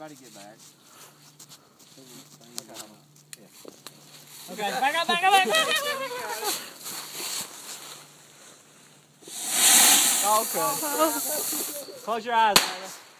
everybody get back. Okay, back up, back up, back up, back up, back up. Oh, good. Close your eyes, Tyler.